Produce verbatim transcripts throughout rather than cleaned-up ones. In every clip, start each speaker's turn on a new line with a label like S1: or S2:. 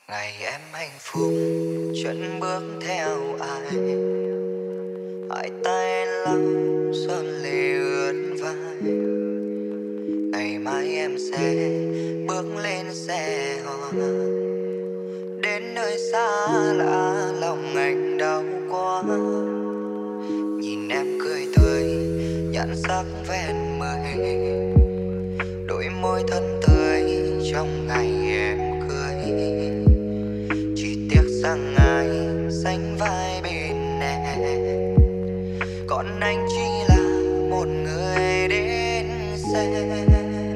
S1: Ngày em hạnh phúc chân bước theo ai, hai tay lau son lệ ướt vai. Ngày mai em sẽ bước lên xe hoa, đến nơi xa lạ lòng anh đau quá. Nhìn em cười tươi nhãn sắc ven mây, đôi môi thân tươi trong ngày em cưới. Chỉ tiếc rằng ai sánh vai bên em, còn anh chỉ là một người đến xem.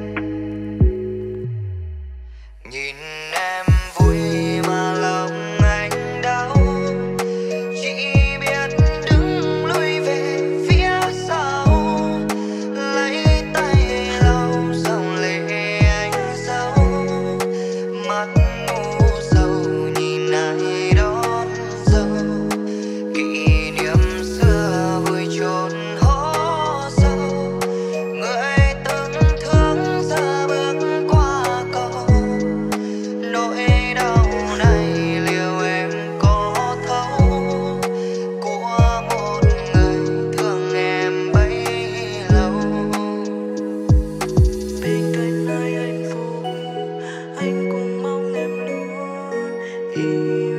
S1: Nhìn em vui mà lòng anh đau, chỉ biết đứng lui về phía sau, lấy tay lau dòng lệ anh dấu. Mắt u sầu nhìn ai đón dâu, kỷ niệm xưa vui chốn hố sâu. Người từng thương giờ bước qua cầu, nỗi đau này liệu em có thấu của một người thương em bấy lâu.
S2: Bên cạnh ai hạnh phúc, anh cũng mong em luôn yêu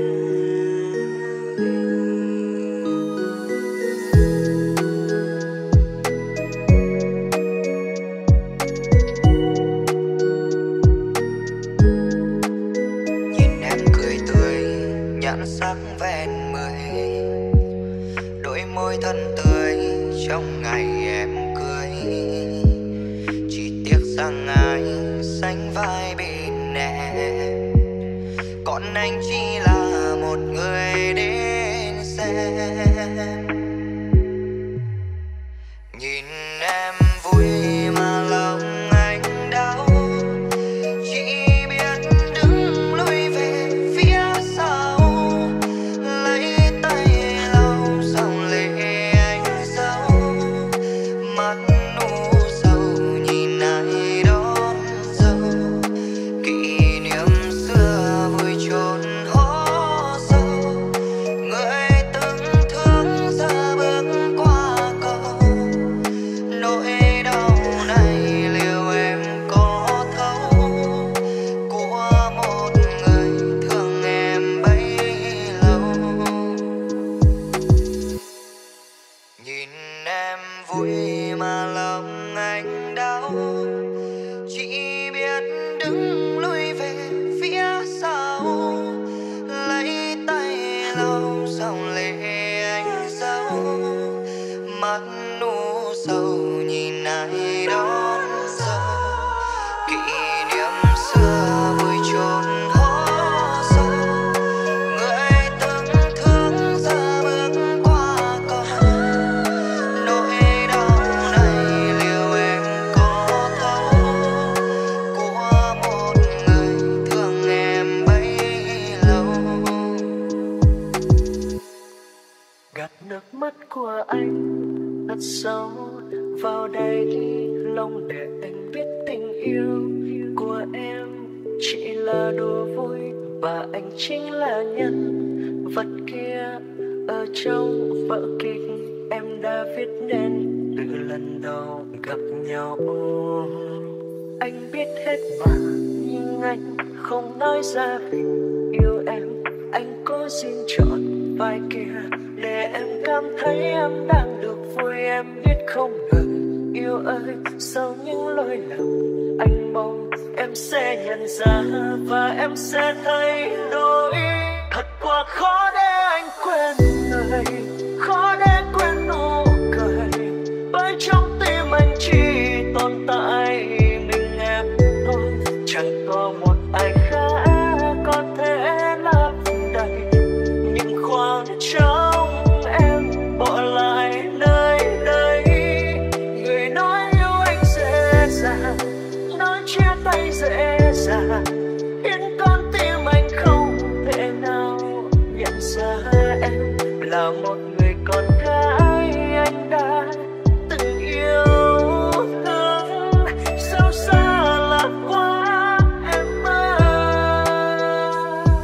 S1: Nhìn em cười tươi nhãn sắc ven mây, đôi môi thân tươi trong ngày em cưới. Chỉ tiếc rằng ai sánh vai bên em, còn anh chỉ là một người đến xem. Nhìn em vui mà lòng anh đau, chỉ biết đứng lui về phía sau, lấy tay lau dòng lệ anh dấu. Mắt u sầu nhìn ai đón dâu, kỷ niệm xưa vui chốn hố sâu. Người từng thương giờ bước qua cầu, nỗi đau này liệu em có thấu của một người thương em bấy lâu. Nhìn em vui mà lòng anh đau, chỉ biết đứng lui về phía sau, lấy tay lau dòng lệ anh dấu. Mắt u sầu nhìn ai đón dâu, kỷ niệm xưa vui chốn hố sâu. Người từng thương giờ bước qua cầu, nỗi đau này liệu em có thấu của một người thương em bấy lâu.
S2: gạt nước mắt của anh thật sâu vào đây lòng, để anh biết tình yêu của em chỉ là đùa vui, và anh chính là nhân vật kia ở trong vở kịch em đã viết nên từ lần đầu gặp nhau. Anh biết hết mà nhưng anh không nói ra vì yêu em. Anh cố xin chọn vai kia để em cảm thấy em đang được vui. Em biết không ngờ yêu ơi, sau những lỗi lầm anh mong em sẽ nhận ra và em sẽ thay đổi. Thật quá khó để anh quên người, khó để quên nụ cười, bởi trong tim anh chỉ tồn tại mình em thôi. Chẳng có một ai khác có thể lấp đầy những khoảng trống em bỏ lại nơi đây. Người nói yêu anh dễ dàng, nói chia tay dễ dàng, khiến con tim anh không thể nào nhận ra em là một người con gái anh đã từng yêu thương. Sao xa lạc quá em ơi.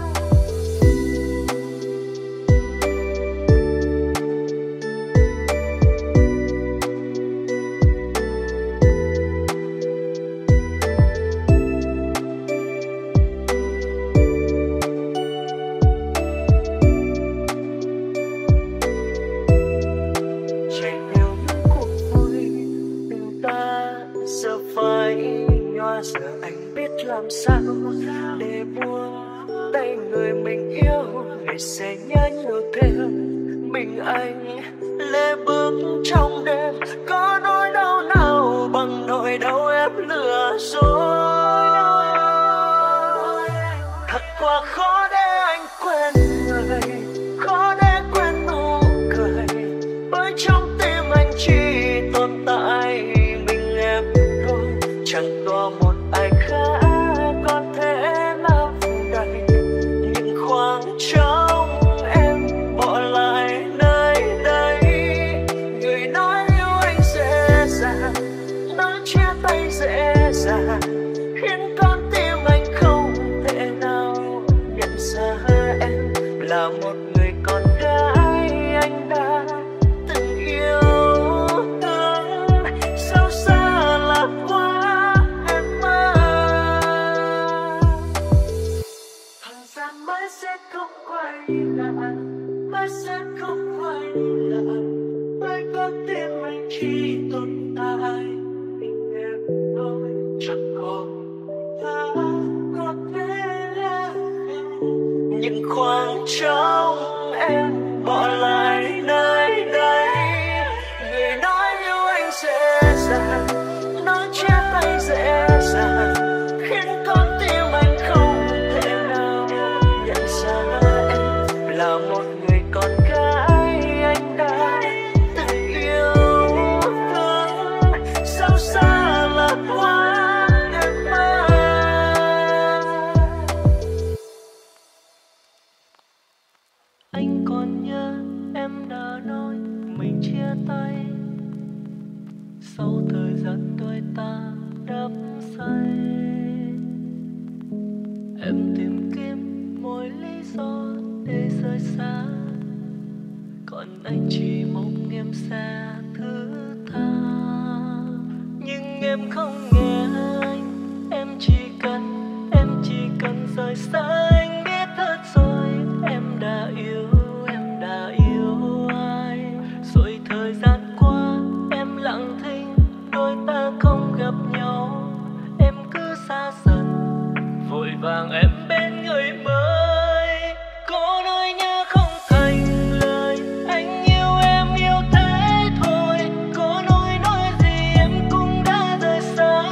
S2: mình anh lê bước trong đêm. Có nỗi đau nào bằng nỗi đau em lừa dối. Thật quá khó để anh quên người, khó để quên nụ cười, bởi trong tim anh chỉ tồn tại mình em thôi. Chẳng có một ai khác có thể lấp đầy những khoảng trống em bỏ lại nơi đây. Người nói yêu anh dễ dàng, nói chia tay dễ dàng, khiến con tim anh không thể nào nhận ra em là một người con gái anh đã từng yêu. Thương sao xa là quá em ơi. Thời gian mới sẽ không quay lại, mới sẽ không quay lại, bởi con tim anh chỉ tồn tại mình em thôi. Chẳng còn ta có thể là những khoảng trống em bỏ lại nơi đây. Người nói yêu anh dễ dàng, nói chia tay dễ dàng, khiến con tim anh không thể nào nhận ra em là một người con gái anh đã từng yêu. Thương sao xa là quá em ơi. Anh còn nhớ em đã nói mình chia tay, sau thời gian đôi ta đắm say. Em tìm kiếm mỗi lý do để rời xa, còn anh chỉ mong em sẽ thứ tha. Nhưng em không nghe anh, em chỉ cần, em chỉ cần rời xa anh. Biết thật rồi em đã yêu, em đã yêu ai. Rồi thời gian qua em lặng thinh, đôi ta không gặp nhau. Em cứ xa dần, vội vàng em bên người mới. Có nỗi nhớ không thành lời, anh yêu em yêu thế thôi. Có nỗi nói gì em cũng đã rời xa.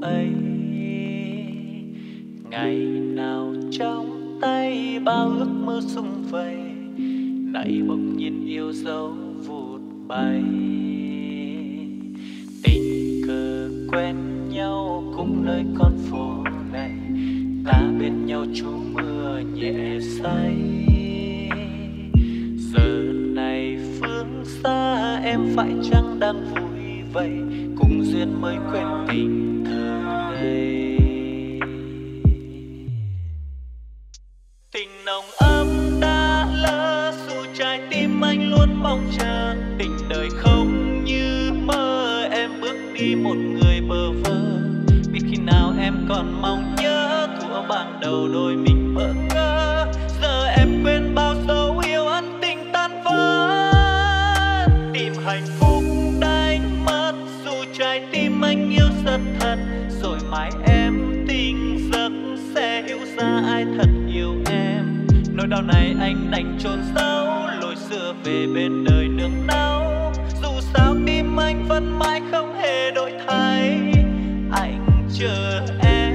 S2: ấy. Ngày nào trong tay bao ước mơ sum vầy, nay bỗng nhiên yêu dấu vụt bay. Tình cờ quen nhau cùng nơi con phố này, ta bên nhau trú mưa nhẹ say. Giờ này phương xa em phải chăng đang vui vậy, cùng duyên mới quên tình thơ ngây. Tình nồng ấm đã lỡ dù trái tim anh luôn mong chờ. Tình đời không như mơ, em bước đi một người bơ vơ. Biết khi nào em còn mong nhớ thuở ban đầu đôi mình bỡ ngỡ. Giờ em quên bao dấu yêu ân tình tan vỡ. Tìm hạnh phúc đánh mất dù trái tim anh yêu rất thật. Rồi mai em tỉnh giấc sẽ hiểu ra ai thật yêu em. Nỗi đau này anh đành chôn giấu, lối xưa về bên đời nương náu. Dù sao tim anh vẫn mãi không hề đổi thay, anh chờ em.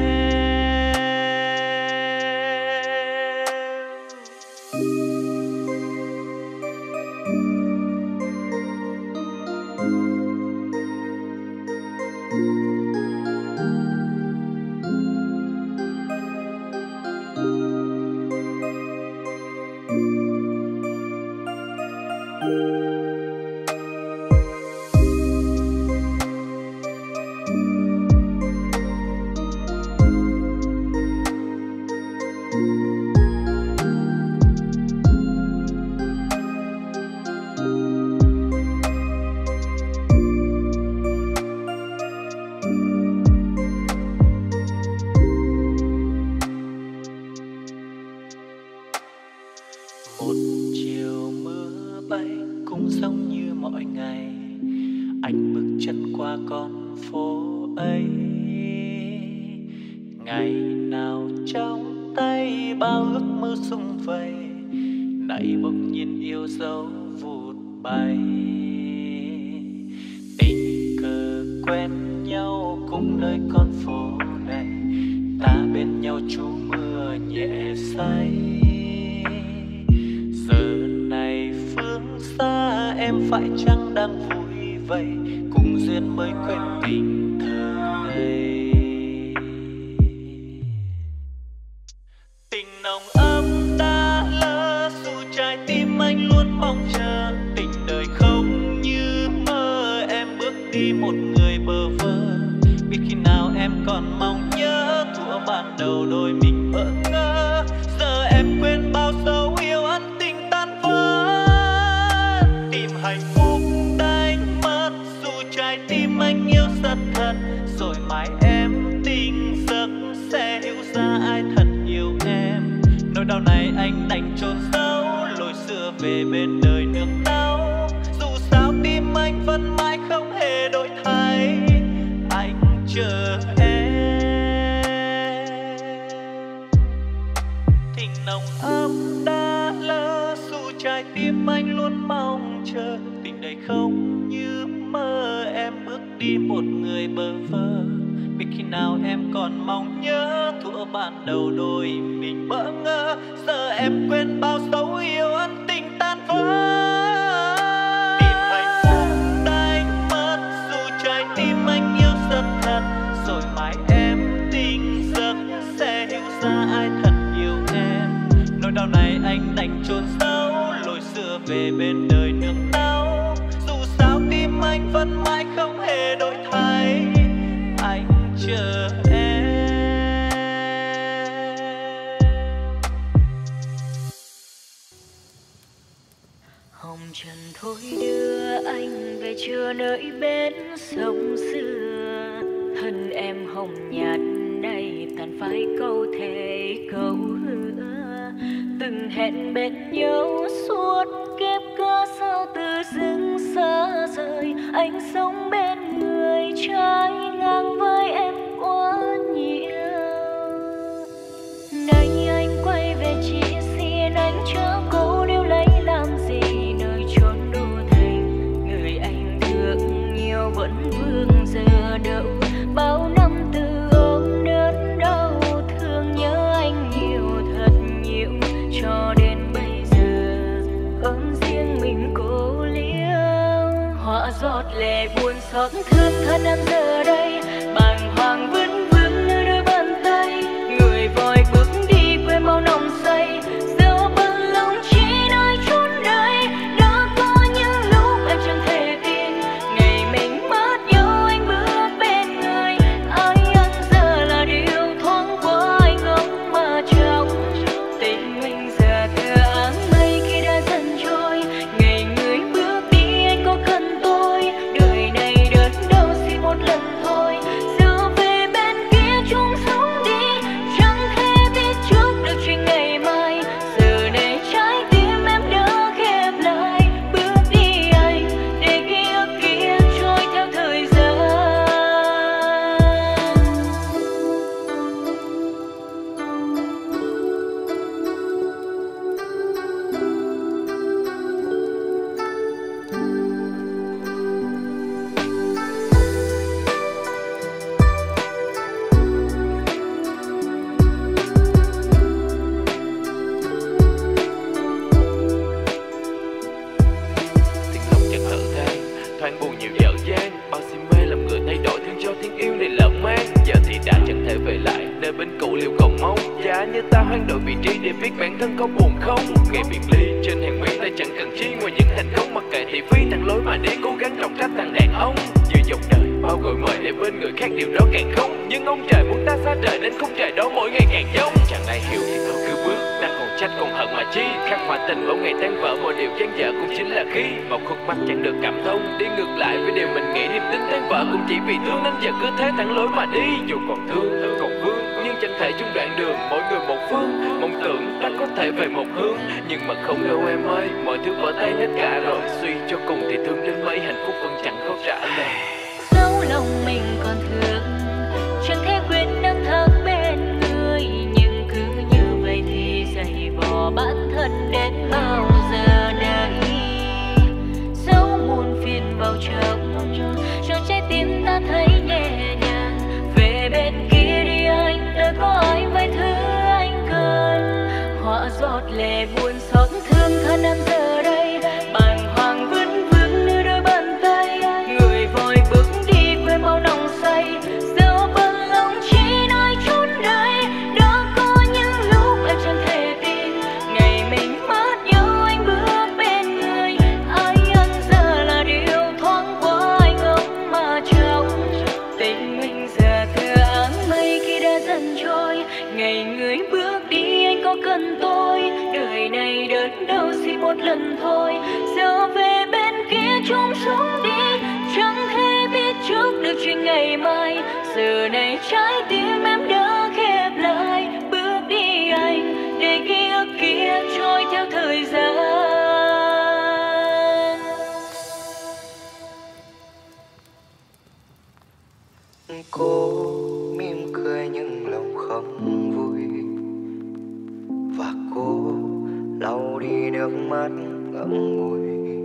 S2: Một chiều mưa bay cũng giống như mọi ngày, anh bước chân qua con phố ấy. Ngày nào trong tay bao ước mơ sum vầy, nay bỗng nhiên yêu dấu vụt bay. Tình cờ quen nhau cùng nơi con phố này, ta bên nhau trú mưa nhẹ say. Giờ này phương xa em phải chăng đang vui vậy, cùng duyên mới quên tình thơ ngây. Tình nồng ấm đã lỡ dù trái tim anh luôn mong chờ. Tình đời không như mơ, em bước đi một người bơ vơ. Biết khi nào em còn mong nhớ thuở ban đầu đôi mình bỡ ngỡ. Giờ em quên bao dấu yêu ân tình tan vỡ. Tìm hạnh phúc đánh mất dù trái tim anh yêu rất thật. Rồi mai em tỉnh giấc sẽ hiểu ra ai thật yêu em. Nỗi đau này anh đành chôn giấu, lối xưa về bên đời nương náu. Dù sao tim anh vẫn mãi không hề đổi thay, anh chờ em. Tình nồng ấm đã lỡ dù trái tim anh luôn mong chờ. Tình đời không như mơ, em bước đi một người bơ vơ. Biết khi nào em còn mong nhớ thuở ban đầu đôi mình bỡ ngỡ. Giờ em quên bao dấu yêu ân tình tan vỡ. Tìm hạnh phúc đánh mất dù trái tim anh yêu rất thật. Rồi mai em tỉnh giấc sẽ hiểu ra ai thật yêu em. Nỗi đau này anh đành chôn giấu, lối xưa về bên đời nương náu. Dù sao tim anh vẫn mãi không hề đổi thay, anh chờ em.
S3: Hồng trần thôi đưa anh về chưa nơi bên sông xưa. Thân em hồng nhạt nay tàn phai câu thề câu hứa. Từng hẹn bên nhau suốt kiếp cớ sao từ dưng xa rời. Anh sống bên người trái ngang với em quá nhiều. Nay anh quay về chỉ xin anh chớ câu nếu lấy làm gì. Nơi chốn đô thành người anh thương nhiều vẫn vương giờ đâu. Bao năm từ xót thương thân em giờ đây bàng hoàng vững vững nơi đôi bàn tay, người vội bước đi quên bao nồng say, giờ bận lòng chỉ nơi chốn đây. Đã có những lúc em chẳng thể tin ngày mình mất nhau anh bước bên người, ai ăn giờ là điều thoáng qua anh ngóng mà trong tình mình giờ thừa áng mây khi đã dần trôi. Ngày người bước đi anh có cần tôi, đời này đớn đau xin một lần thôi, giờ về bên kia chung sống đi, chẳng thể biết trước được chuyện ngày mai. Giờ này trái tim em đã khép lại, bước đi anh để ký ức kia trôi theo thời gian.
S4: Tiếng lòng chợt thở than, thoáng buồn nhiều dở dang, bao si mê làm người thay đổi thương cho tiếng yêu này lợn man. Giờ thì đã chẳng thể về lại nơi bên cũ liệu còn mong, giá như ta hoán đổi vị trí để biết bản thân có buồn không. Ngày biệt ly trên hàng mi ta chẳng cần chi ngoài những thành công, mặc kệ thị phi thẳng lối mà đi cố gắng trọng trách thằng đàn ông. Giữa dòng đời bao gọi mời để bên người khác điều đó càng không, nhưng ông trời muốn ta xa trời nên khung trời đó mỗi ngày càng giống. Chẳng ai hiểu thì thôi cứ bước, ta còn trách còn hận mà chi, khắc họa tình bao ngày tan vỡ mọi điều gian dở cũng chính là khi một khúc mắt chẳng được cảm thông, đi ngược lại với điều mình nghĩ. Niềm tin tan vỡ cũng chỉ vì thương nên giờ cứ thế thẳng lối mà đi, dù còn thương còn vương nhưng chẳng thể chung đoạn đường, mỗi người một phương. Mong tưởng ta có thể về một hướng nhưng mà không đâu em ơi, mọi thứ vỡ tay hết cả rồi. Suy cho cùng thì thương đến mấy hạnh phúc vẫn chẳng có trả lời.
S3: Dẫu lòng mình còn thương chẳng thể quên năm tháng bên người, nhưng cứ như vậy thì dày vò bản thân đến bao giờ đây. Dẫu muôn phiền vào trong cho trái tim ta thấy nhẹ nhàng, về bên kia đi anh đã có ai vài thứ anh cần. Họa giọt lệ buồn xót thương thân em giờ đây bàng hoàng vững vững nơi đôi bàn tay, người vội bước đi quên bao nồng say, giờ bận lòng chỉ nơi chốn đây. Đã có những lúc em chẳng thể tin ngày mình mất nhau anh bước bên người, ai ăn giờ là điều thoáng qua anh ngóng mà trong tình mình giờ thừa áng mây khi đã dần trôi. Ngày người bước đi anh có cần tôi, đời này đớn đau xin một lần thôi, giờ về bên kia chung sống đi, chẳng thể biết trước được chuyện ngày mai. Giờ này trái tim em đã khép lại, bước đi anh để ký ức kia trôi theo thời gian.
S1: Cô mỉm cười nhưng lòng không vui, và cô lau đi nước mắt ngậm ngùi,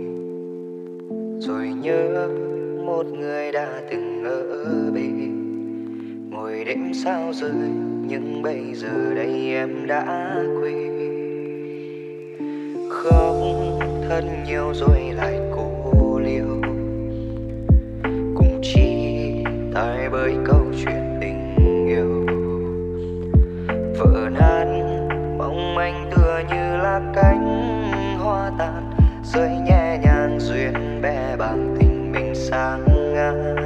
S1: rồi nhớ một người đã từng ở bên ngồi đêm sao rơi, nhưng bây giờ đây em đã quên. Khóc thật nhiều rồi lại cô liêu, cũng chỉ tại bởi câu chuyện tình yêu vỡ nát, mong manh tựa như là cánh hoa tàn, rơi nhẹ nhàng duyên bé bàng tình mình sang ngang.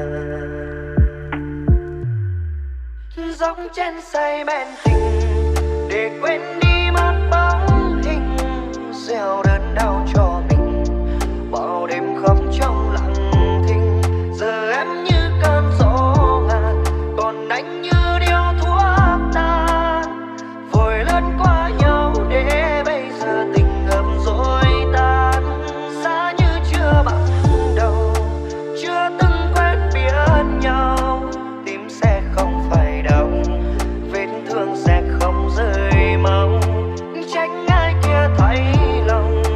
S1: Dòng trên say men tình để quên đi mất bóng hình, gieo đớn đau cho mình bao đêm khóc trong lặng thinh. Giờ em như cơn gió ngàn, còn anh như điếu thuốc tan, vội lướt qua nhau để bây giờ tình ngập rồi tan. Xa như chưa bắt đầu, chưa từng quen biết nhau, tim sẽ không phải đau, vết thương sẽ không rơi mau, tránh ai kia thấy lòng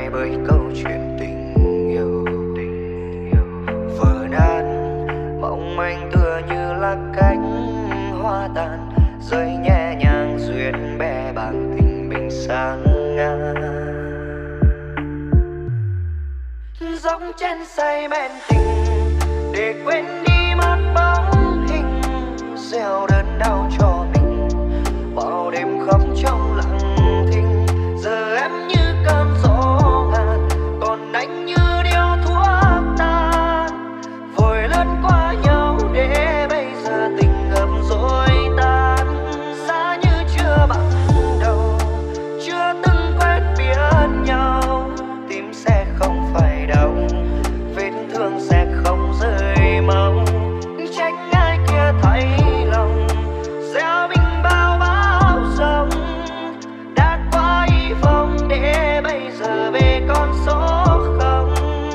S1: lại bởi câu chuyện tình yêu. Vỡ nát mong manh tựa như là cánh hoa tàn, rơi nhẹ nhàng duyên bè bàng tình mình sang ngang. Giống trên say men tình để quên đi mất bóng hình, gieo đớn đau cho mình bao đêm khóc trong lặng thinh. Giờ em như cơn gió ngạt, còn anh như điếu thuốc tan, vội lướt qua nhau để bây giờ tình ngập rồi tan. Xa như chưa bằng đầu, chưa từng quen biết nhau, tim sẽ không phải đau, vết thương sẽ không rơi mau. Trách ai kia thấy lòng gieo mình bao bão giông, đã quá hy vọng để bây giờ về con số không.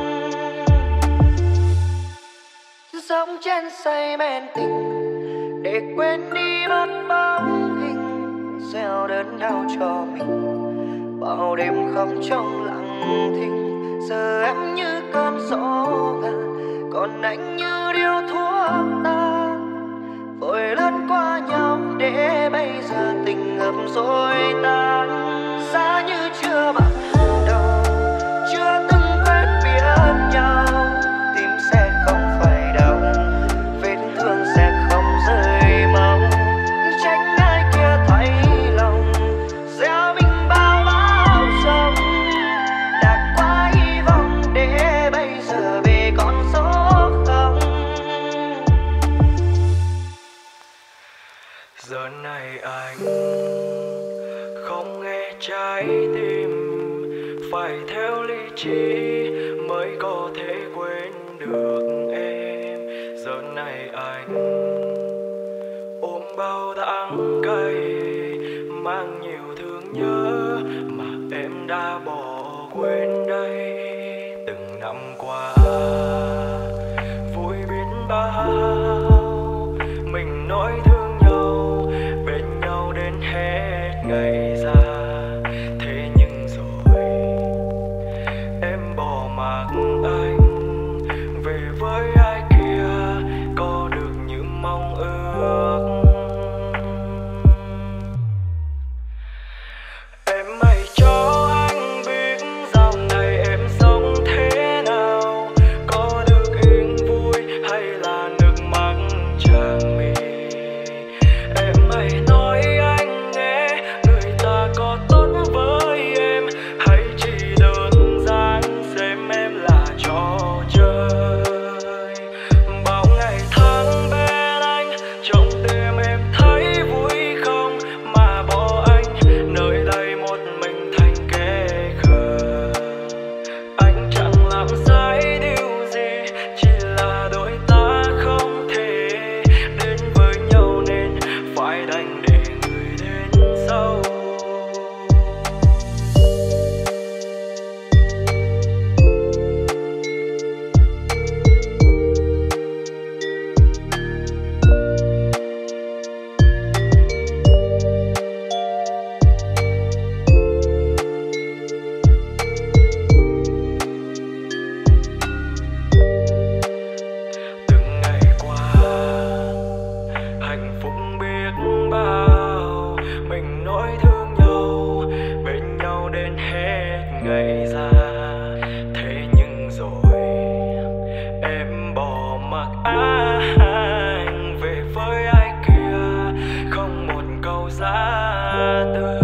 S1: Giống trên say men tình để quên đi mất bóng hình, gieo đớn đau cho mình bao đêm khóc trong lặng thinh. Giờ em như cơn gió ngạt, còn anh như điếu thuốc tan, vội lướt qua nhau để bây giờ tình ngập rồi tan. Xa như chưa bắt đầu, chưa từng quen biết nhau, tim sẽ không phải đau, vết thương sẽ không rơi mau. Trách ai kia thấy lòng gieo mình bao bão giông, đã quá hy vọng để bây giờ về con số không.
S2: Giờ này anh không nghe trái tim, phải theo lý trí mới có thể quên được em. Giờ này anh ôm bao đắng cay, mang nhiều thương nhớ mà em đã bỏ quên đây. Từng năm qua vui biết bao, mình nói thương nhau bên nhau đến hết ngày già. Thế nhưng rồi em bỏ mặc anh về với ai kia, có được như mong ước. Em hãy cho anh biết dạo này em sống thế nào, có được yên vui hay là nước mắt tràn mi. Em hãy nói anh nghe, người ta có tốt với em hay chỉ đơn giản xem em là trò chơi. Bao ngày tháng bên anh, trong tim em thấy vui không, mà bỏ anh nơi đây một mình thành kẻ khờ. Anh chẳng làm sai điều gì, chỉ là đôi ta không thể đến với nhau nên phải đành để người đến sau. Từng ngày qua hạnh phúc biết bao, mình nói thương nhau bên nhau đến hết ngày già. Thế nhưng rồi em bỏ mặc anh về với ai kia, không một câu giá từ.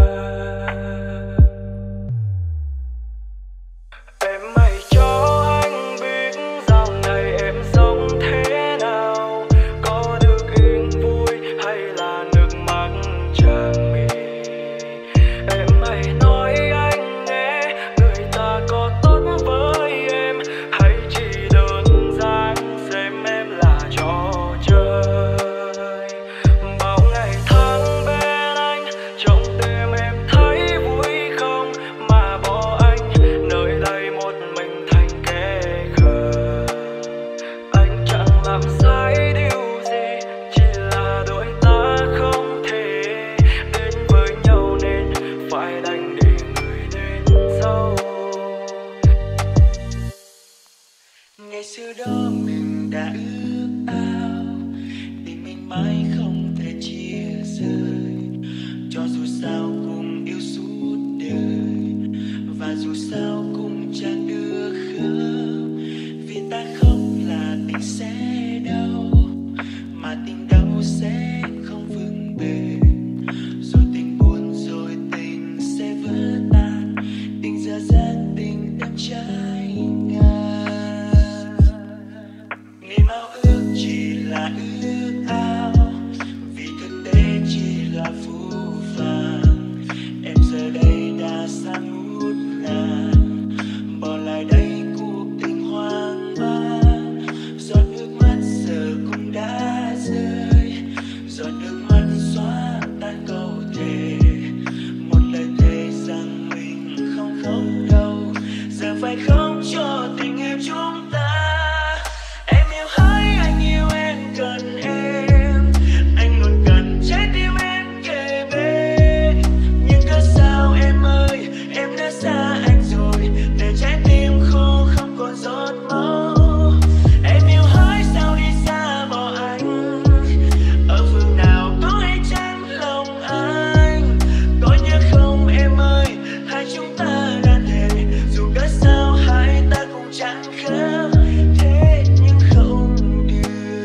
S2: Em hãy cho anh biết dạo này em sống thế nào, có được yên vui hay là nước mắt tràn mi. Em hãy nói anh nghe, người ta có mà dù sao cũng chẳng được khớp, vì ta không là tình sẽ đâu, mà tình đâu sẽ không vững bền, rồi tình buồn rồi tình sẽ vỡ tan, tình dở dang tình đắm cháy ngang. Niềm ao ước chỉ là ước ao, vì thực tế chỉ là phũ phàng. Em giờ đây đã xa ngút ngàn, bỏ lại đây cuộc tình hoang mang. Giọt nước mắt giờ cũng đã rơi, giọt nước mắt xóa tan câu thề, một lời thề rằng mình không không đâu. Giờ phải không cho tình yêu chúng ta. Em yêu hỡi, anh yêu em, cần em, anh luôn cần trái tim em kề bên. Nhưng cớ sao em ơi, em đã xa anh rồi, để trái tim khô không còn giọt máu. Em yêu hỡi, sao đi xa bỏ anh, ở phương nào có hay chăng lòng anh. Có nhớ không em ơi, hai chúng ta đã thề, dù cớ sao hai ta cũng chẳng khớp, thế nhưng không được.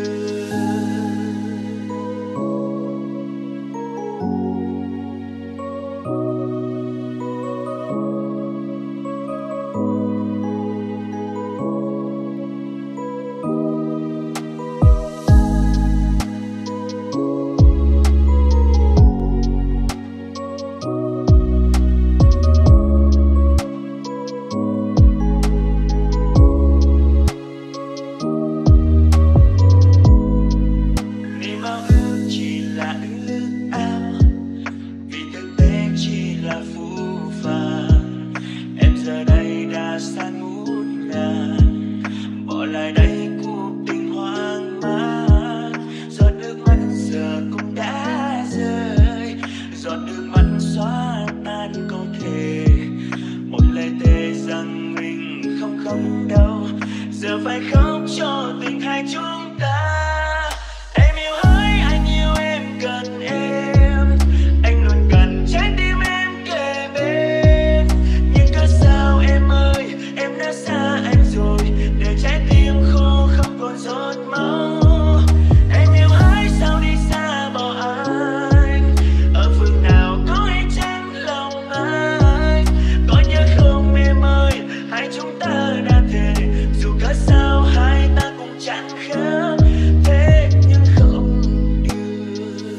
S2: Niềm ao ước chỉ là ước ao, vì thực tế chỉ là phũ phàng. Em giờ đây đã xa ngút ngàn, bỏ lại đây cuộc tình hoang mang. Giọt nước mắt giờ cũng đã rơi, giọt nước mắt xóa tan câu thề, một lời thề rằng mình không không đâu. Giờ phải không cho tình hai chúng ta. Em yêu hỡi, anh yêu em, cần em, anh luôn cần trái tim em kề bên. Nhưng cớ sao em ơi, em đã xa anh rồi, để trái tim khô không còn giọt máu. Em yêu hỡi, sao đi xa bỏ anh, ở phương nào có hay chăng lòng anh. Có nhớ không em ơi, hai chúng ta đã thề, dù cớ sao hai ta cũng chẳng khớp, thế nhưng không được.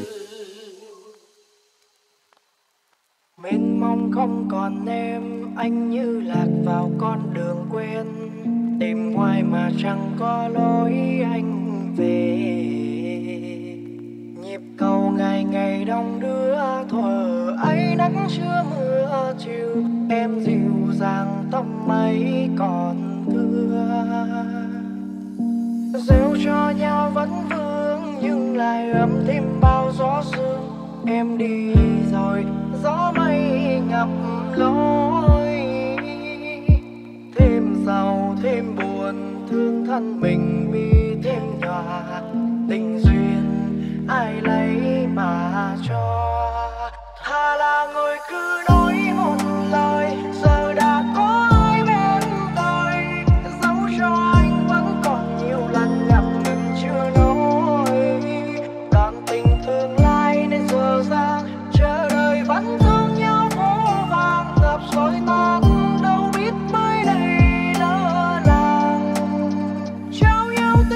S5: Mênh mông không còn em, anh như lạc vào con đường quen, tìm hoài mà chẳng có lối anh về. Nhịp cầu ngày ngày đông đưa thuở ấy, nắng chưa mưa chiều, em dịu dàng tóc mây còn thưa. Gieo cho nhau vẫn vương, nhưng lại ấm thêm bao gió sương. Em đi rồi, gió mây ngập lối, thêm giàu thêm buồn, thương thân mình mi thêm nhòa. Tình duyên ai lấy mà cho, thà là người cứ nói một lời, giờ đã có ai bên tôi. Dẫu cho anh vẫn còn nhiều lần ngập ngừng chưa nói, còn tình tương lai nên giờ dang chờ đợi vẫn thương nhau vô vàng. Gặp rồi tan đâu biết mới đây lỡ làng, trao nhau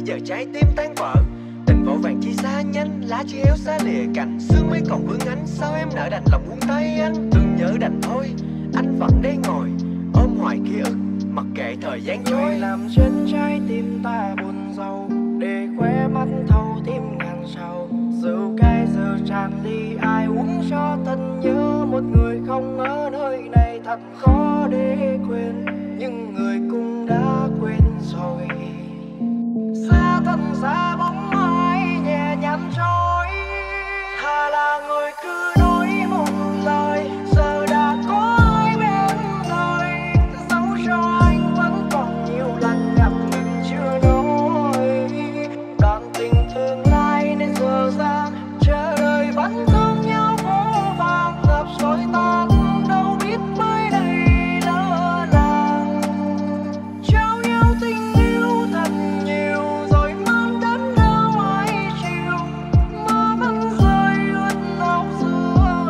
S5: giờ trái tim tan vỡ. Tình vội vàng chia xa nhanh, lá chia héo xa lìa cành, sương mây còn vương ánh. Sao em nỡ đành lòng buông tay anh? Từng nhớ đành thôi, anh vẫn đây ngồi ôm hoài ký ức, mặc kệ thời gian trôi.
S2: Người làm trên trái tim ta buồn rầu, để khóe mắt thâu tim ngàn sầu. Rượu cay giờ tràn ly, ai uống cho thân nhớ một người không ở nơi này. Thật khó để quên nhưng người cũng đã quên rồi. Xa thân xa bóng ai nhẹ nhàng trôi, thà là người cứ nói một lời. Giờ đã có ai bên rồi, dẫu cho anh vẫn còn nhiều lần nhầm mình chưa nói. Đoạn tình tương lai nên giờ ra chờ đợi vẫn thương nhau vô vàng. Ngập rồi tan đâu biết mới đây lỡ làng, trao nhau tình yêu thật nhiều rồi mang đến đâu ai chịu. Mơ vẫn rơi ướt áo giữa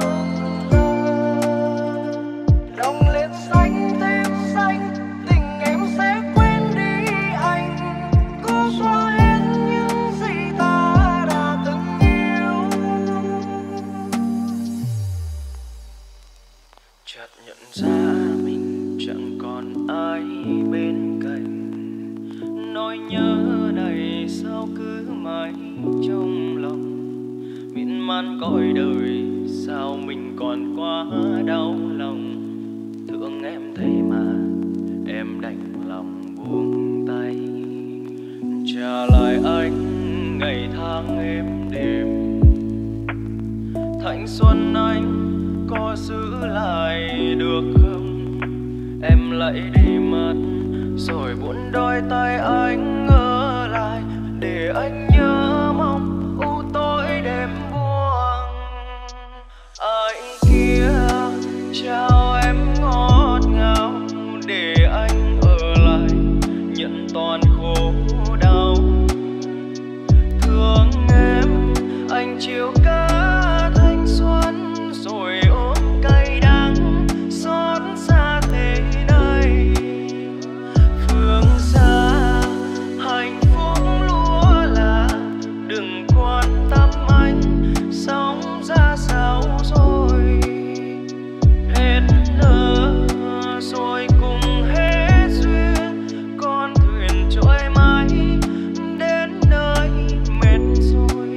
S2: lờ, đồng liệt xanh thêm xanh, tình em sẽ quên đi anh. Cố xóa hết những gì ta đã từng yêu. Chợt nhận ra mình chẳng còn ai bên cạnh, nỗi nhớ này sao cứ mãi trong lòng. Miên man cõi đời sao mình còn quá đau lòng. Thương em thấy mà em đành lòng buông tay, trả lại anh ngày tháng êm đềm. Thanh xuân anh có giữ lại được không? Em lại đi mất rồi buồn đôi tay anh ở lại, để anh nhớ mong u tối đêm buông. Ai kia chào em ngọt ngào, để anh ở lại nhận toàn khổ đau. Thương em anh chiều cả thanh xuân rồi ôm cay đắng xót xa thế này. Phương xa hạnh phúc lúa là, đừng quan tâm anh sống ra sao rồi. Hết nợ rồi cùng hết duyên, con thuyền trôi mãi đến nơi mệt rồi.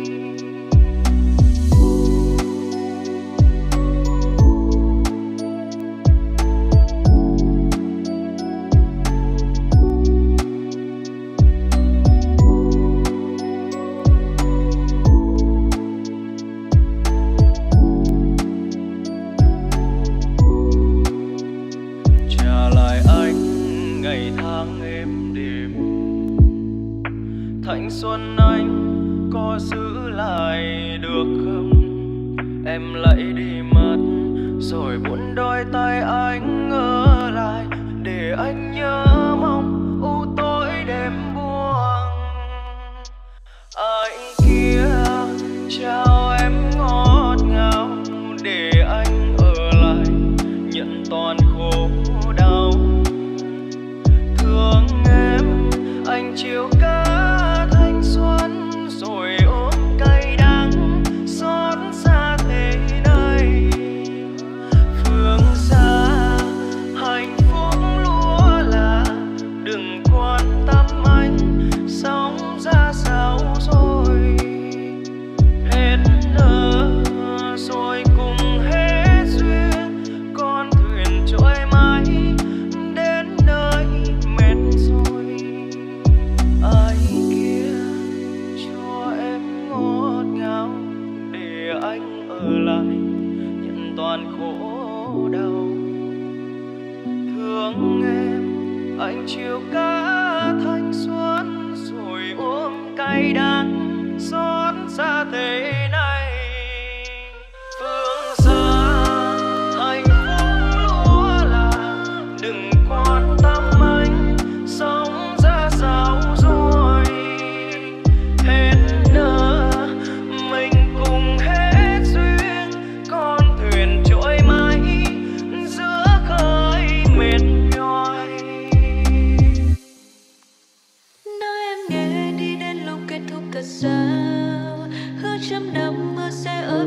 S2: Trả lại anh ngày tháng êm đềm. Thanh xuân anh có giữ lại được không? Em lại đi mất rồi buồn đôi tay anh ở lại, để anh nhớ mong u tối đêm buông. Ai kia chào em ngọt ngào, để anh ở lại nhận toàn khổ đau. Thương em anh chiều cả thanh xuân rồi ôm cay đắng xót xa thế này. Phương xa hạnh phúc lúa là, đừng quan tâm anh sống ra sao rồi. Hết nợ rồi cùng hết duyên, con thuyền trôi mãi đến nơi mệt rồi. Ai kia cho em ngọt ngào, để anh ở lại nhận toàn khổ đau. Thương em anh chiều cả thanh xuân rồi ôm cay đắng xót xa thế này. Phương xa hạnh phúc lúa là, đừng quan tâm anh sống ra sao rồi. Hết nợ mình cùng hết duyên, con thuyền trôi mãi giữa khơi mệt nhòi.
S3: Nói em nghe đi đến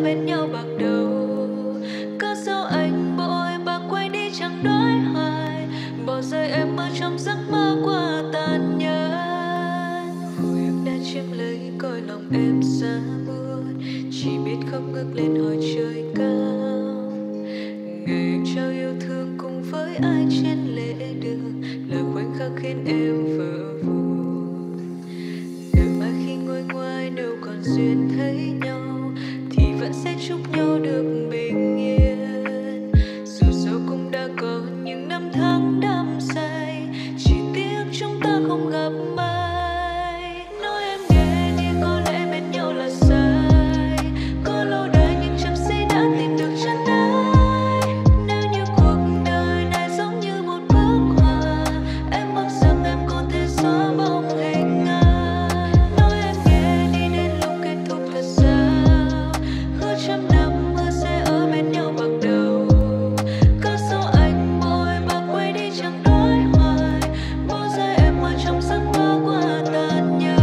S3: bên nhau bạc đầu. Cớ sao anh bội bạc quay đi chẳng nói hoài, bỏ rơi em ở trong giấc mơ qua tàn nhẫn. Hồi em đã chiếm lấy coi lòng em xa buốt, chỉ biết khóc ngước lên hỏi trời cao. Ngày anh trao yêu thương cùng với ai trên lễ đường, lời khoảnh khắc khiến em vỡ vụn. Đợi mai khi ngồi ngoài đâu còn duyên thấy nhau, thì vẫn sẽ chúc nhau được bình yên. Dù sao cũng đã có những năm tháng đắm say, chỉ tiếc chúng ta không gặp mai. Nói em nghe đi, có lẽ bên nhau là sai. Có lâu đời nhưng chẳng say đã tìm được chân ai. Nếu như cuộc đời này giống như một bức họa, em mong rằng em có thể xóa bóng hình ai. Nói em nghe đi, đến lúc kết thúc là sao? Hứa trăm năm hứa sẽ ở bên nhau bằng đầu. Cớ sao anh bội bạc quay đi chẳng nói hoài, bỏ rơi em ở trong giấc mơ qua tàn nhẫn.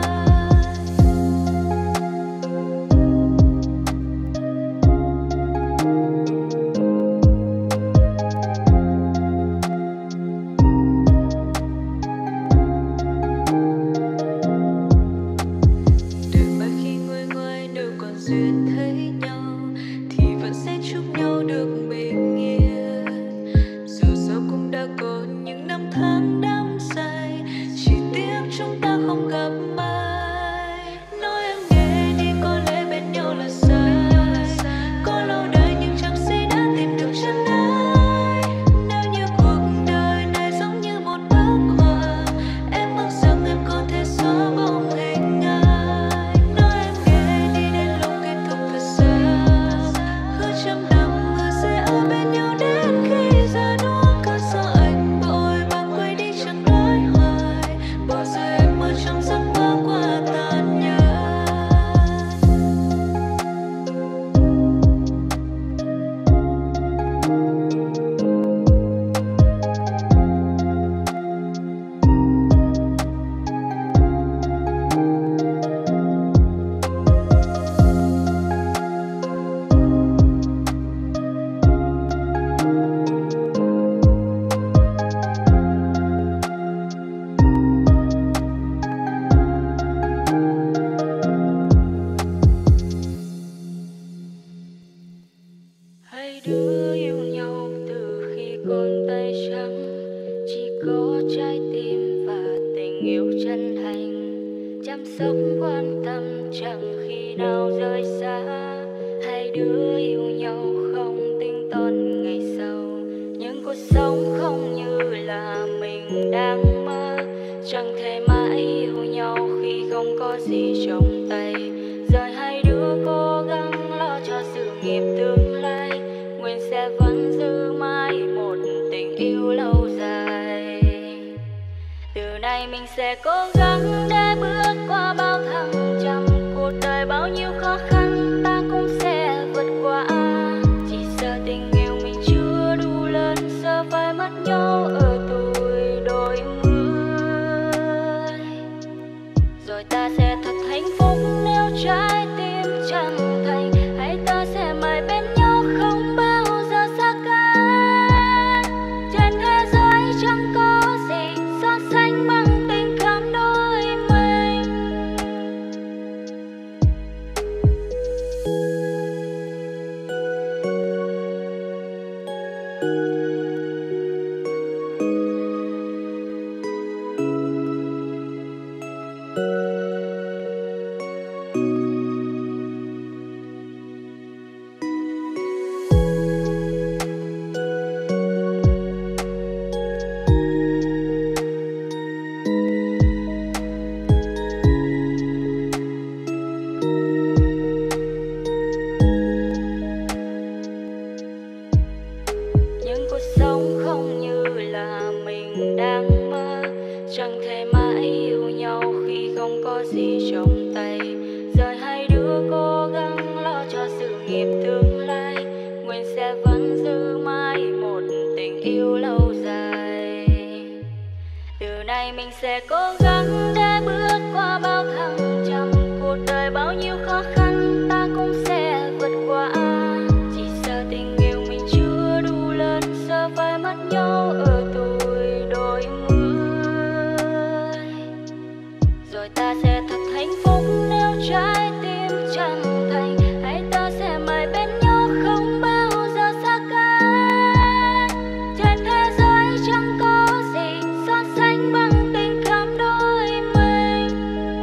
S3: Đợi mai khi ngồi ngoài đâu còn duyên thấy nhau, thì vẫn sẽ chúc nhau được bình yên. Dù sao cũng đã có những năm tháng đắm say, chỉ tiếc chúng ta không gặp mai. Nói em nghe đi, có lẽ bên nhau là sai. Có lâu đời nhưng chẳng say đã tìm được chân ai. Nếu như cuộc đời này giống như một bức họa, em mong rằng em có thể xóa bóng hình ai. Nói em nghe đi, đến lúc kết thúc là sao? Hứa trăm năm hứa sẽ ở bên nhau đến khi già nua. Cớ sao anh bội bạc quay đi chẳng nói hoài, bỏ rơi em ở trong giấc mơ qua tàn nhẫn. Hai đứa yêu nhau từ khi còn tay trắng, chỉ có trái tim và tình yêu chân thành, chăm sóc quan tâm chẳng khi nào rời xa. Hai đứa yêu nhau không tính toán ngày sau, nhưng cuộc sống không như là mình đang mơ. Chẳng thể mãi yêu nhau khi không có gì trong tay. Rồi hai đứa cố gắng lo cho sự nghiệp tương lai, nguyện sẽ vẫn giữ mãi một tình yêu lâu dài. Từ nay mình sẽ cố gắng để bước qua bao thăng trầm. Cuộc đời bao nhiêu khó khăn ta cũng sẽ vượt qua. Chỉ sợ tình yêu mình chưa đủ lớn, sợ phải mất nhau ở tuổi đôi mươi. Rồi ta sẽ thật hạnh phúc nếu trái tim chân thành. Hay ta sẽ mãi bên nhau không bao giờ xa cách. Trên thế giới chẳng có gì so sánh bằng tình cảm đôi mình. mình sẽ cố gắng để bước qua bao thăng trầm. Cuộc đời bao nhiêu khó khăn ta cũng sẽ vượt rồi ta sẽ thật hạnh phúc nếu trái tim chân thành. Hay ta sẽ mãi bên nhau không bao giờ xa cách. Trên thế giới chẳng có gì so sánh bằng tình cảm đôi mình.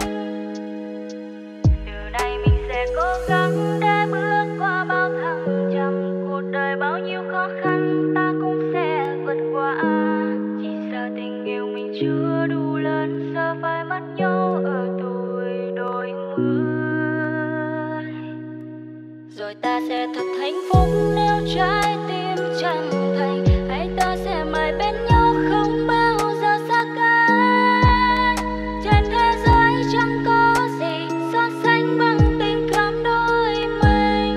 S3: Từ nay mình sẽ cố gắng để bước qua bao thăng trầm. Cuộc đời bao nhiêu khó khăn ta cũng sẽ vượt qua. Chỉ sợ tình yêu mình chưa đủ lớn, giờ phải mất nhau ở tuổi đôi mươi. Rồi ta sẽ thật hạnh phúc nếu trái tim chân thành. Hay ta sẽ mãi bên nhau không bao giờ xa cách. Trên thế giới chẳng có gì so sánh bằng tình cảm đôi mình.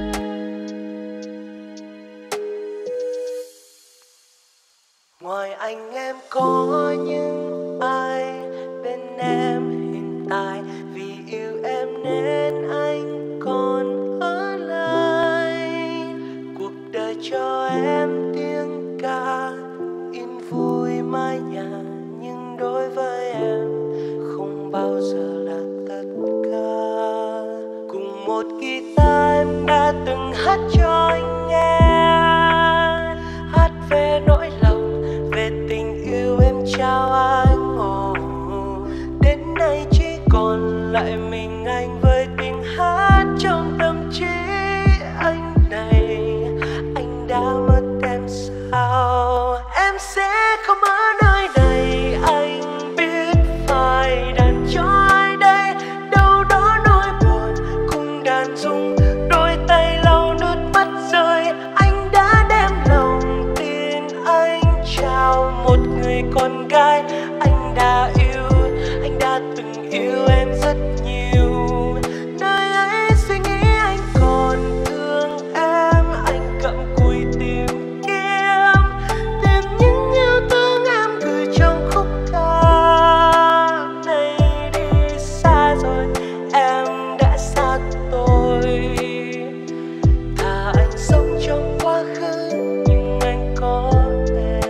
S5: Ngoài anh em có những ai bên em hiện tại. Vì yêu em nên anh còn ở lại. Cuộc đời cho em tiếng ca yên vui mái nhà. Nhưng đối với em không bao giờ là tất cả. Cùng một guitar em đã từng hát cho anh nghe. Hát về nỗi lòng, về tình yêu em trao anh. Ồ, đến nay chỉ còn lại mình anh với tiếng hát trong tâm trí anh này. Anh đã mất em sao? Em sẽ không ở nơi này. Anh biết phải đàn cho ai đây. Đâu đó nỗi buồn cùng đàn rung. Đôi tay lau nước mắt rơi. Anh đã đem lòng tin anh trao một người con gái. Anh đã yêu, anh đã từng yêu em rất nhiều. Nơi ấy suy nghĩ anh còn thương em. Anh cặm cụi tìm kiếm, tìm những yêu thương em gửi trong khúc ca này. Đi xa rồi, em đã xa tôi. Thà anh sống trong quá khứ nhưng anh có em.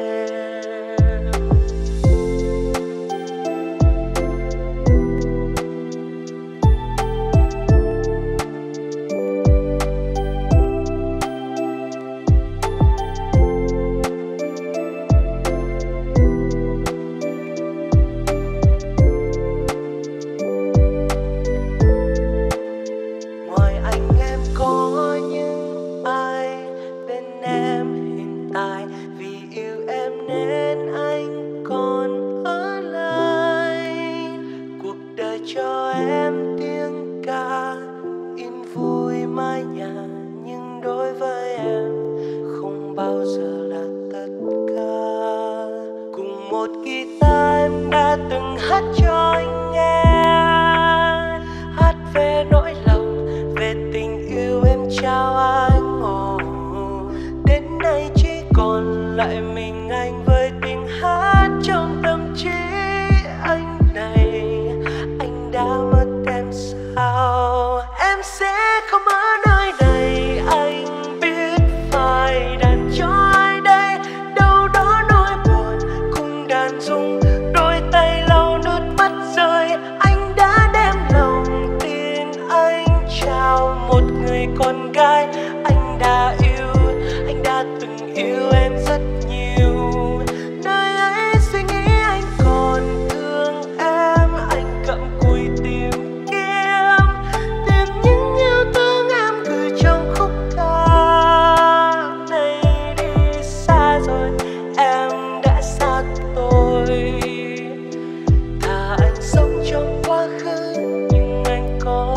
S5: Ngoài anh em có những ai bên em hiện tại. Vì yêu em nên anh còn ở lại. Cuộc đời cho em tiếng ca yên vui mái nhà. Nhưng đối với em không bao giờ là tất cả. Cùng một guitar em đã từng hát cho anh nghe. Hát về nỗi lòng, về tình yêu em trao anh. Ồ, đến nay chỉ còn lại mình anh với tiếng hát trong tâm trí anh này. Anh đã mất em sao? Em sẽ không ở nơi này. Anh biết phải đàn cho ai đây. Đâu đó nỗi buồn cùng đàn rung. Đôi tay lau nước mắt rơi. Anh đã đem lòng tin anh trao một người con gái. Anh đã yêu, anh đã từng yêu em rất nhiều. Nơi ấy suy nghĩ anh còn thương em. Anh cặm cụi tìm kiếm, tìm những yêu thương em gửi trong khúc ca này. Đi xa rồi, em đã xa tôi. Thà anh sống trong quá khứ nhưng anh có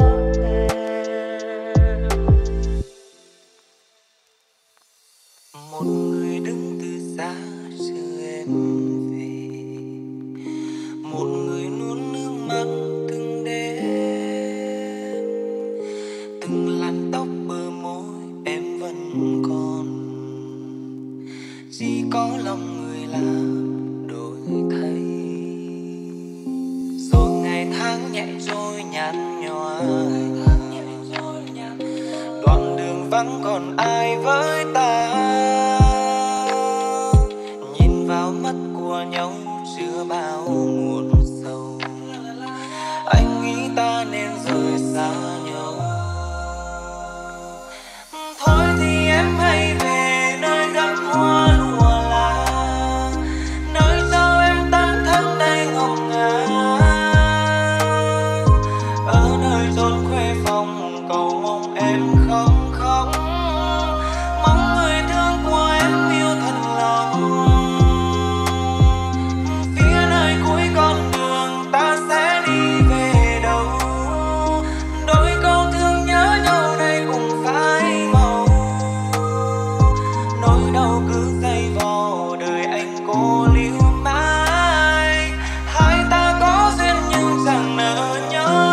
S5: em. Một người đứng từ xa chờ em về. Một người nuốt nước mắt từng đêm. Từng làn tóc bờ môi em vẫn còn. Chỉ có lòng người làm đổi thay. Rồi ngày tháng nhẹ trôi nhạt nhòa. Đoạn đường vắng còn ai với ta. Nhìn vào mắt của nhau chứa bao muộn sầu. anh nghĩ ta nên rời xa nhau. Thôi thì em hãy về nơi gấm hoa lụa là, nơi sao em tan thân đầy ngọc ngà. Ở nơi chốn khuê phòng cầu mong em không khóc, mong người thương của em yêu thật lòng. Phía nơi cuối con đường ta sẽ đi về đâu, đôi câu thương nhớ nhau đây cũng phai màu. Nỗi đau cứ dây vò đời anh cô liêu mãi, hai ta có duyên nhưng chẳng nỡ nhau.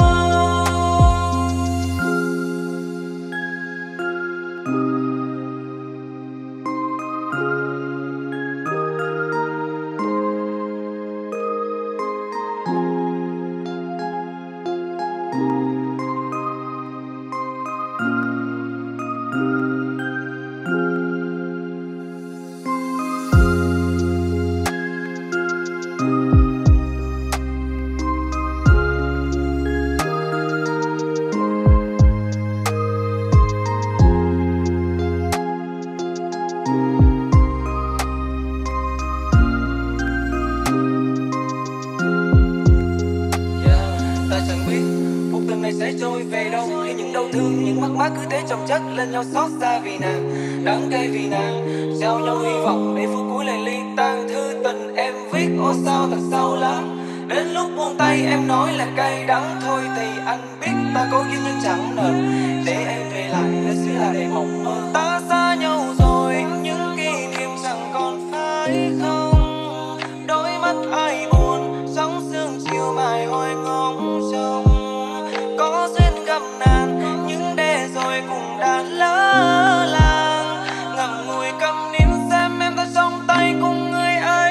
S5: Ta chẳng biết cuộc tình này sẽ trôi về đâu, khi những đau thương, những mất mát cứ thế chồng chất lên nhau xót xa vì nàng, đắng cay vì nàng, trao nhau hy vọng để phút cuối lại ly tan. Thư tình em viết ô sao thật sâu lắm, đến lúc buông tay em nói là cay đắng. Thôi thì anh biết ta có duyên nhưng chẳng nợ, để em về lại để xưa là để mộng mơ. Ta xa nhau rồi những kỷ niệm chẳng còn phải không, đôi mắt ai buồn sóng sương chiều mai hồi ngóng trông. Có duyên gặp nạn nhưng để rồi cũng đã lỡ làng, ngậm ngùi câm nín xem em ta trong tay cùng người ấy.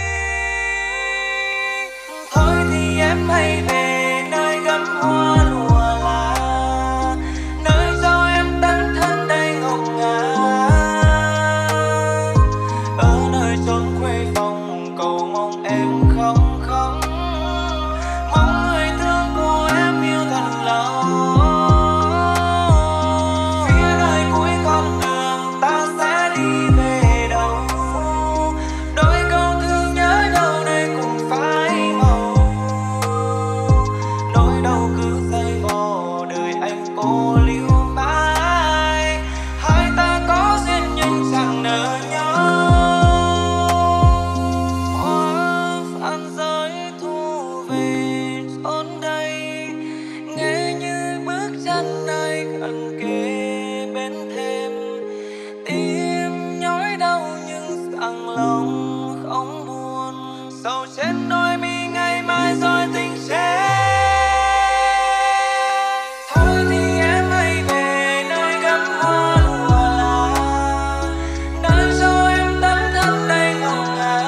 S5: Thôi thì em hãy về nơi gấm hoa lụa là, nơi cho em tan thân đầy ngọc ngà. Ở nơi chốn khuê phòng cầu mong em không khóc, mong người thương của em yêu thật lòng. Phía nơi cuối con đường ta sẽ đi về đâu, đôi câu thương nhớ nhau đây cũng phai màu. Nỗi đau cứ dây vò đời anh cô liêu mãi, hai ta có duyên nhưng chẳng nỡ nhau. Phan giới thu về chốn đây, nghe như bước chân ai gần kề bên thêm. Tim nhói đau nhưng rằng lòng không buồn, sầu trên đôi mi ngày mai rồi tình chết. Thôi thì em hãy về nơi gấm hoa lụa là, nơi cho em tan thân đầy ngọc ngà.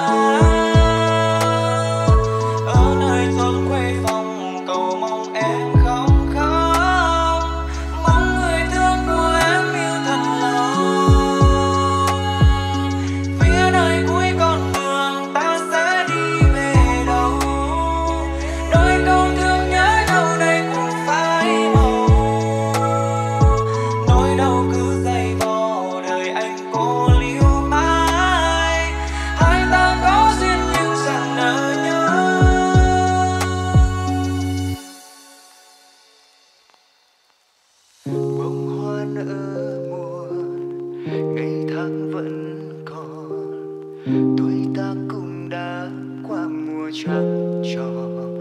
S5: Ở nơi chốn khuê phòng cầu mong em không khóc, mong người thương của em yêu thật lòng. Phía nơi cuối con đường ta sẽ đi về đâu, đôi câu thương nhớ nhau đây cũng phai màu. Nỗi đau cứ dây vò đời anh cô liêu mãi, hai ta có duyên nhưng chẳng nỡ nhau. Bông hoa nở muôn, ngày tháng vẫn còn, tuổi ta cũng đã qua mùa trăng tròn.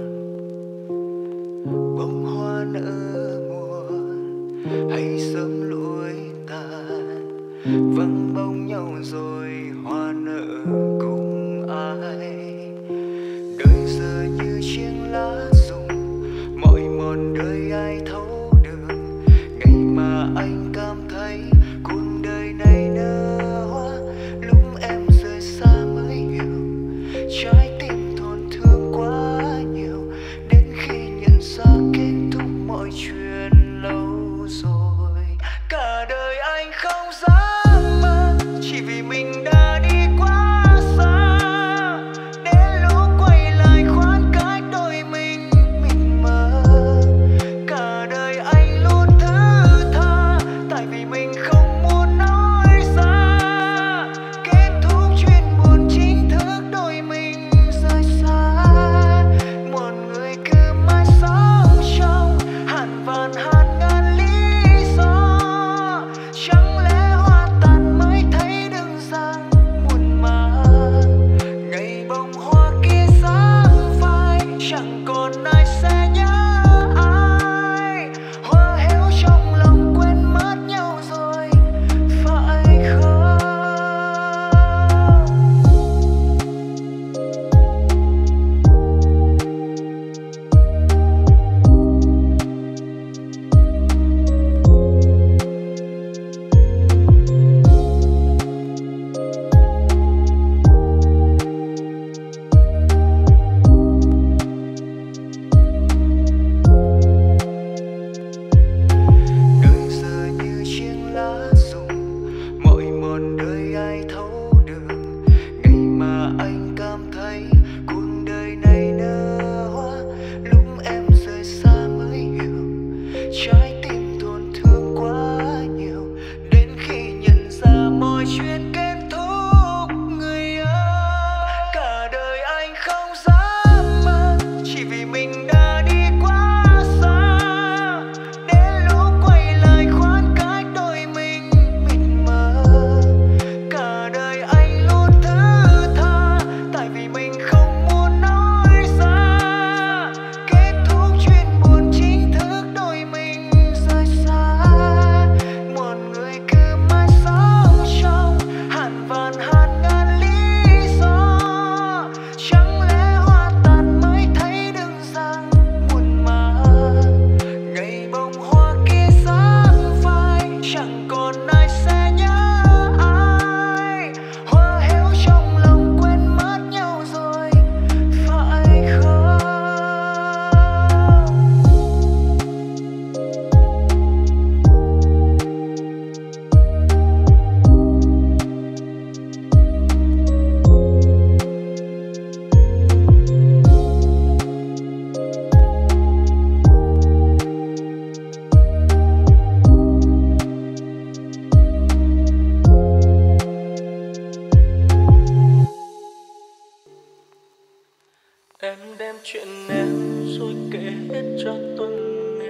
S5: Bông hoa nở muôn, hãy sớm lụi tàn, vắng bóng nhau rồi hoa nở cùng ai. Đời giờ như chiếc lá rụng, mọi mòn đời ai thấu được, ngày mà anh cảm thấy cuộc đời này nở hoa. Lúc em rời xa mới hiểu, trái tim tổn thương quá nhiều, đến khi nhận ra kết thúc mọi chuyện lâu rồi. Cả đời anh không dám mơ, chỉ vì mình đã đi quá xa. Đến lúc quay lại khoảng cách đôi mình mịt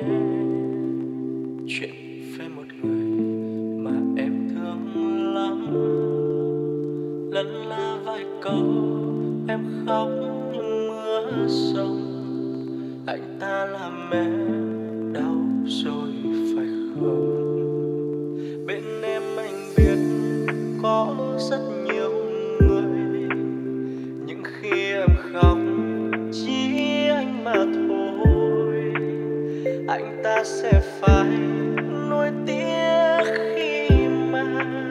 S2: chuyện về một người mà em thương lắm. Lân la vài câu em khóc như mưa sông. Anh ta làm em đau rồi phải không? Bên em anh biết có rất nhiều người, nhưng khi em khóc chỉ anh mà thôi. Anh ta sẽ phải nuối tiếc khi mà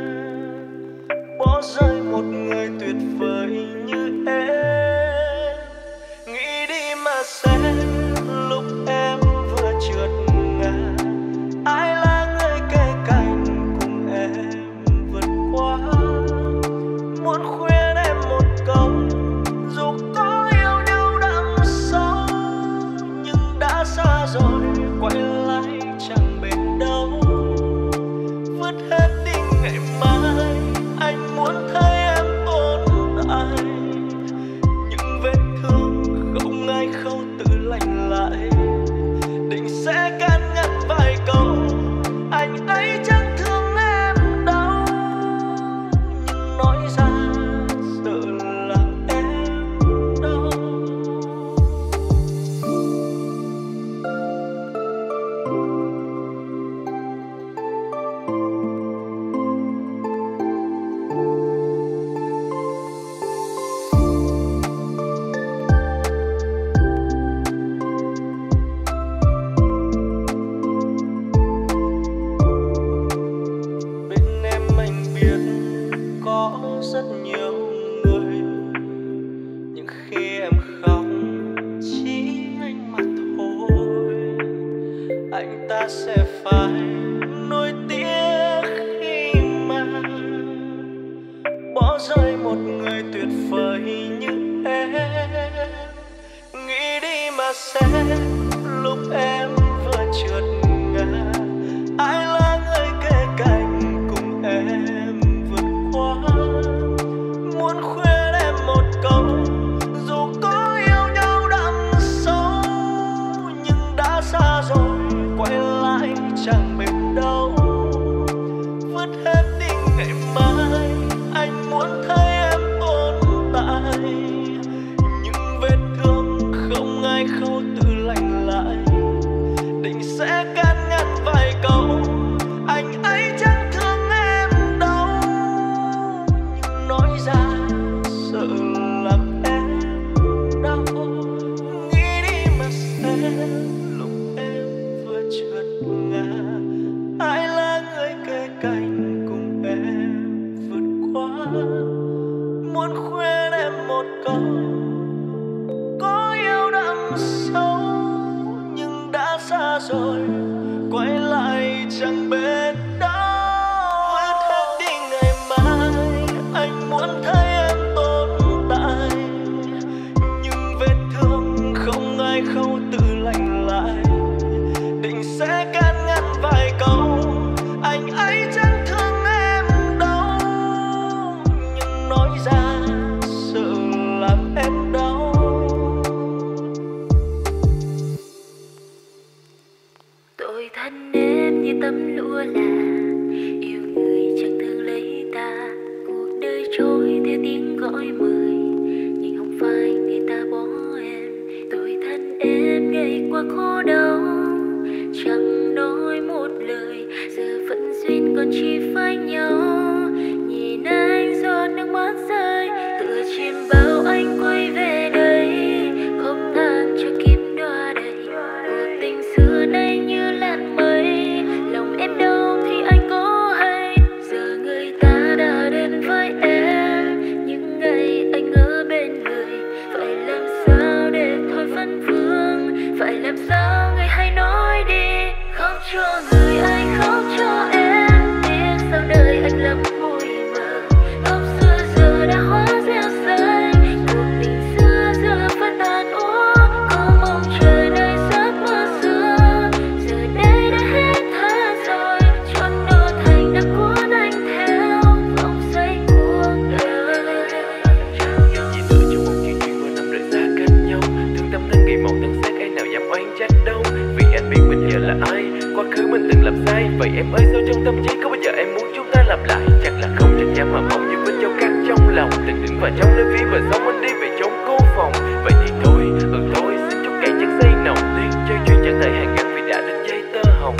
S2: bỏ rơi một người tuyệt vời như em. Nghĩ đi mà xem, lúc em vừa trượt ngã, ai là người kề cạnh cùng em vượt qua. Muốn khuyên em một câu, dù có yêu nhau đậm sâu, nhưng đã xa rồi quay lại chẳng bên đâu. Vứt hết đi ngày mai, anh muốn thấy em tồn tại. Những vết thương không ai khâu tự lành lại, định sẽ can ngăn vài câu. Anh ấy chẳng thương em đâu, nhưng nói ra sợ làm em đau. Bên em anh biết có rất nhiều người, nhưng khi em khóc chỉ anh mà thôi. Anh ta sẽ phải nuối tiếc khi mà bỏ rơi một người tuyệt vời như em. Nghĩ đi mà xem, lúc em vừa trượt ngã, ai là người kề cạnh cùng em vượt qua. Muốn khuyên em một câu, dù có yêu nhau đậm sâu, nhưng đã xa rồi quay lại chẳng bên đâu. Vứt hết đi ngày mai, anh muốn thấy em tồn tại. Những vết thương không ai khâu tự lành lại, định sẽ can ngăn vài câu. Anh ấy chẳng thương em đâu, nhưng nói ra sợ làm em đau. Nghĩ đi mà xem, lúc em vừa trượt ngã, ai là người kề cạnh cùng em vượt qua. Muốn khuyên em một câu, có yêu đậm sâu, nhưng đã xa rồi quay lại chẳng bên đâu. Vứt hết đi ngày mai, anh muốn thấy em tồn tại. Nhưng vết thương không ai khâu tự lành lại, định sẽ can ngăn vài câu. Anh ấy chẳng thương em đâu, nhưng nói ra sợ làm em đau.
S3: Tôi thân em như tấm lụa là yêu người chẳng thương lấy ta. Cuộc đời trôi theo tiếng gọi mời, nhưng không phải người ta bỏ em. Tôi thân em ngày qua khổ đau, chẳng nói một lời, giờ phận duyên còn chỉ phai nhau. Nhìn anh giọt nước mắt rơi, tựa chim bao anh quay về đây, không than cho kiếm đọa đầy. Cuộc tình xưa nay như làn mây, lòng em đâu thì anh có hay. Giờ người ta đã đến với em, những ngày anh ở bên người, phải làm sao để thôi phân vương, phải làm sao người hãy nói đi. Khóc cho người anh khóc cho em, biết sao đời anh lắm mùi mờ. Tóc xưa giờ đã hóa rêu rơi, cuộc tình xưa giờ vẫn tàn úa. Có mong chờ nơi giấc mơ xưa,
S4: Vậy em ơi sao trong tâm trí có bao giờ em muốn chúng ta lặp lại? Chắc là không chắc chắn mà mong như vết dấu cắt trong lòng. Từng đứng vào trong nơi phía bờ sông anh đi về chốn cô phòng. Vậy thì thôi, ừ thôi xin chúc cạn chất xây nồng tiếng cho chuyện chẳng thể hàn gắn vì đã đứt dây tơ hồng.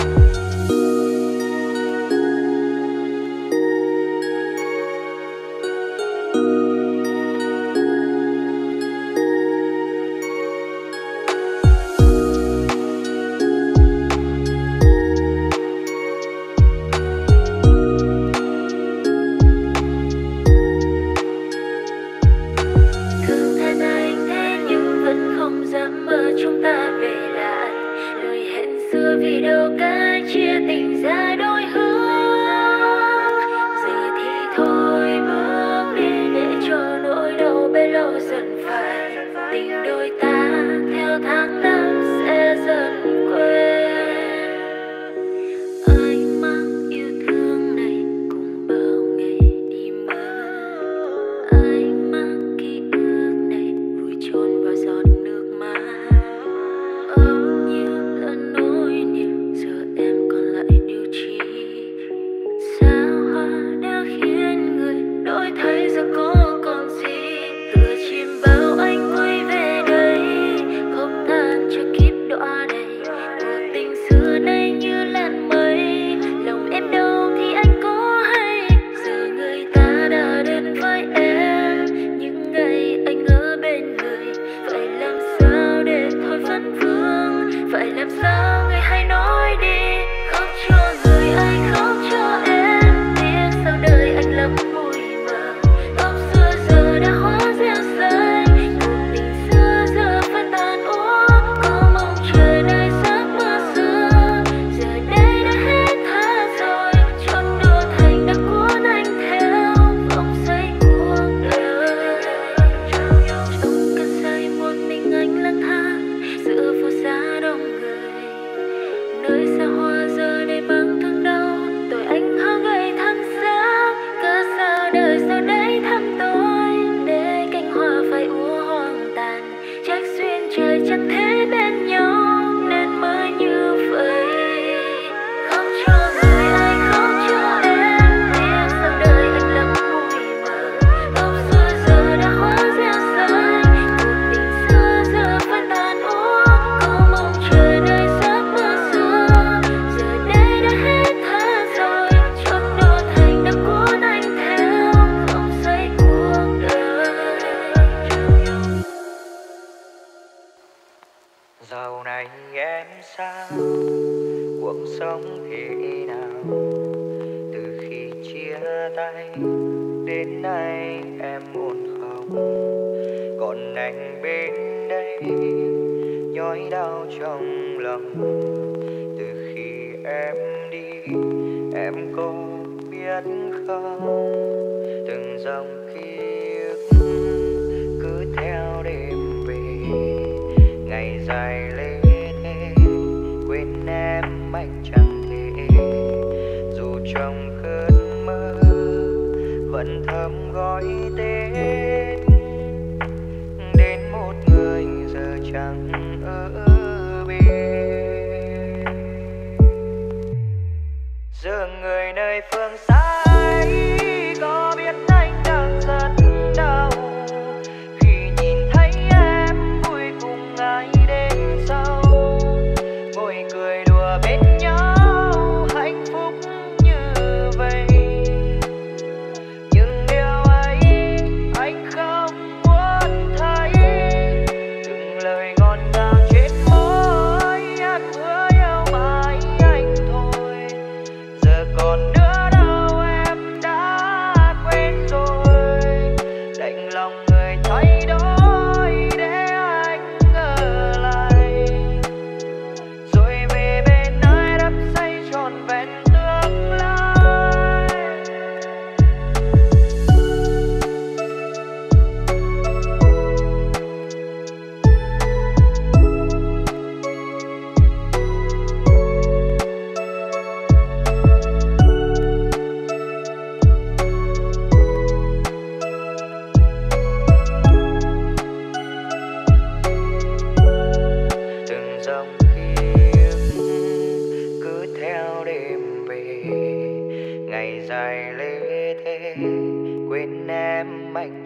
S5: Ngồi cười đùa bên nhau.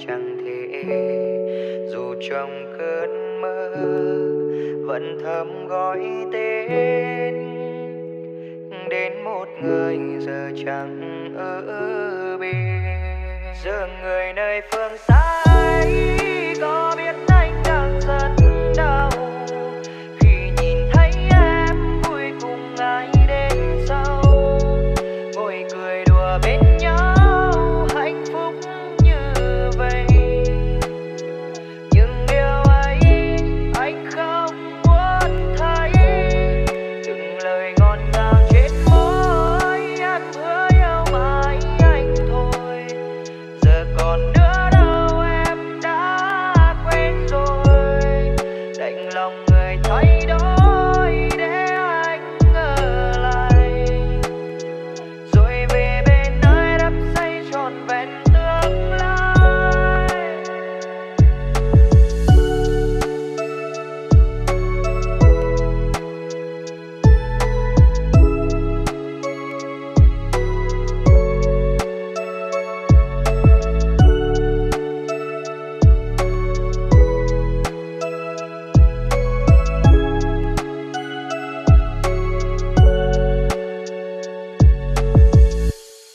S1: chẳng thể, dù trong cơn mơ vẫn thầm gọi tên, đến một người giờ chẳng ở bên, giờ người nơi phương xa